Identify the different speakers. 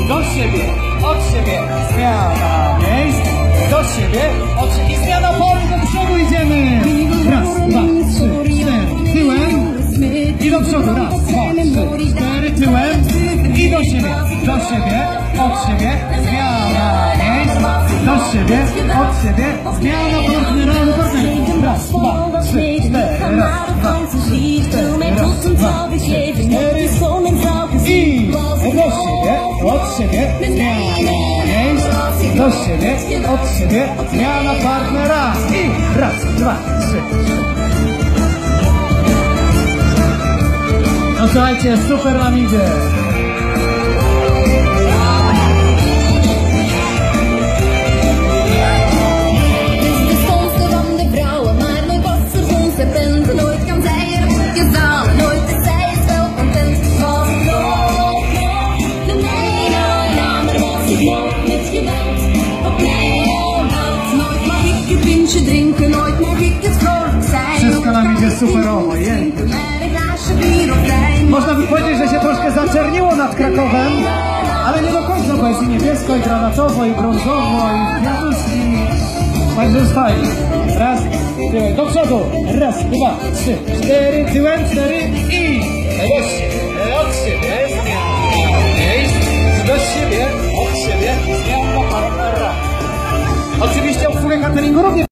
Speaker 1: do siebie, od siebie, zmiana miejsc, do siebie, od siebie i zmiana polu, do przodu idziemy. Raz, dwa, trzy, cztery, tyłem i do przodu, raz, dwa, trzy, cztery, tyłem i do siebie, od siebie, zmiana miejsc, do siebie, od siebie, zmiana partnera do partnera. Raz, dwa, trzy, cztery, raz, dwa, trzy, cztery, raz, dwa, trzy, cztery i do siebie, od siebie, zmiana miejsc, do siebie, od siebie, zmiana partnera i raz, dwa, trzy. No słuchajcie, super nam idzie. Wszystko nam idzie superowo, jej. Można by powiedzieć, że się troszkę zaczerniło nad Krakowem, ale nie do końca, bo jest i niebiesko, i granatowo, i brązowo, i kwiatuszki. Także jest fajnie. Raz, tyłem, do przodu. Raz, dwa, trzy, cztery, tyłem, cztery i od siebie, do siebie, od siebie, zmiana partnera. Oczywiście obsługę cateringu również